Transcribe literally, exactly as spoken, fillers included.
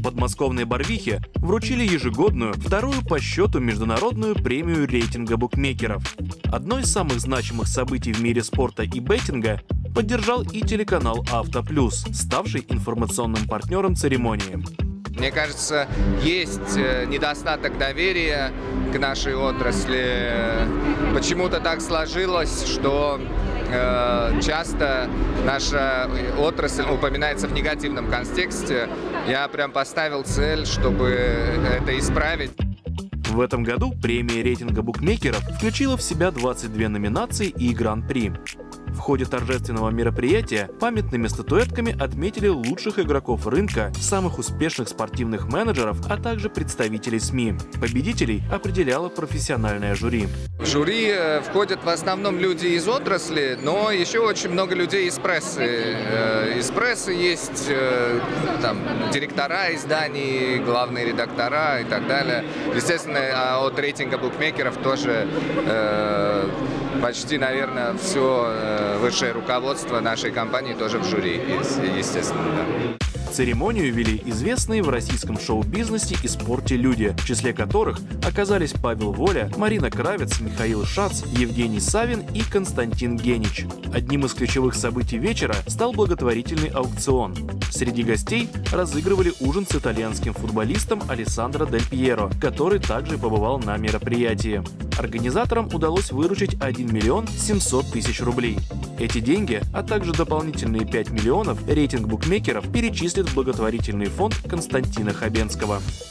В подмосковной Барвихе вручили ежегодную, вторую по счету международную премию рейтинга букмекеров. Одно из самых значимых событий в мире спорта и беттинга поддержал и телеканал «Авто Плюс», ставший информационным партнером церемонии. Мне кажется, есть недостаток доверия к нашей отрасли. Почему-то так сложилось, что э, часто наша отрасль упоминается в негативном контексте. Я прям поставил цель, чтобы это исправить. В этом году премия рейтинга букмекеров включила в себя двадцать две номинации и гран-при. В ходе торжественного мероприятия памятными статуэтками отметили лучших игроков рынка, самых успешных спортивных менеджеров, а также представителей СМИ. Победителей определяло профессиональное жюри. В жюри входят в основном люди из отрасли, но еще очень много людей из прессы. Из прессы есть там, директора изданий, главные редактора и так далее. Естественно, от рейтинга букмекеров тоже э, почти, наверное, все высшее руководство нашей компании тоже в жюри, естественно. Да. Церемонию вели известные в российском шоу-бизнесе и спорте люди, в числе которых оказались Павел Воля, Марина Кравец, Михаил Шац, Евгений Савин и Константин Генич. Одним из ключевых событий вечера стал благотворительный аукцион. Среди гостей разыгрывали ужин с итальянским футболистом Алессандро Дель Пьеро, который также побывал на мероприятии. Организаторам удалось выручить один миллион семьсот тысяч рублей. Эти деньги, а также дополнительные пять миллионов рейтинг букмекеров перечислит в благотворительный фонд Константина Хабенского.